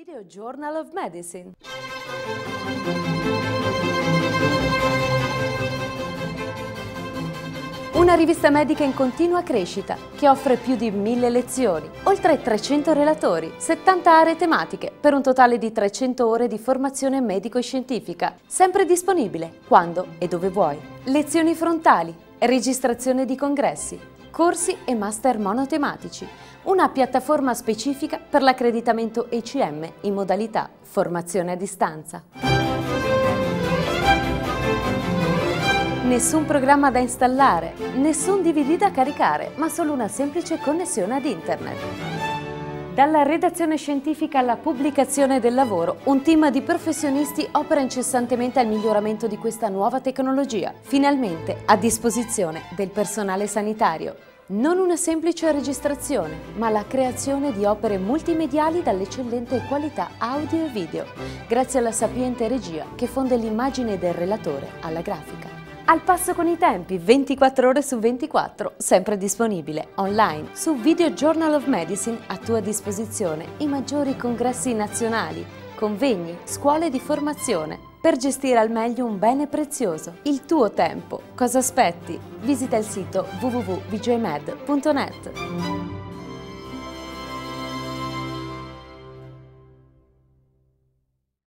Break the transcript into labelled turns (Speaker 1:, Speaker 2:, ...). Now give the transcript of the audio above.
Speaker 1: Video Journal of Medicine. Una rivista medica in continua crescita che offre più di 1000 lezioni, oltre 300 relatori, 70 aree tematiche per un totale di 300 ore di formazione medico e scientifica, sempre disponibile quando e dove vuoi. Lezioni frontali, registrazione di congressi, corsi e master monotematici, una piattaforma specifica per l'accreditamento ECM in modalità formazione a distanza. Nessun programma da installare, nessun DVD da caricare, ma solo una semplice connessione ad internet. Dalla redazione scientifica alla pubblicazione del lavoro, un team di professionisti opera incessantemente al miglioramento di questa nuova tecnologia, finalmente a disposizione del personale sanitario. Non una semplice registrazione, ma la creazione di opere multimediali dall'eccellente qualità audio e video, grazie alla sapiente regia che fonde l'immagine del relatore alla grafica. Al passo con i tempi, 24 ore su 24, sempre disponibile online su Video Journal of Medicine, a tua disposizione i maggiori congressi nazionali, convegni, scuole di formazione, per gestire al meglio un bene prezioso, il tuo tempo. Cosa aspetti? Visita il sito www.vjmed.net.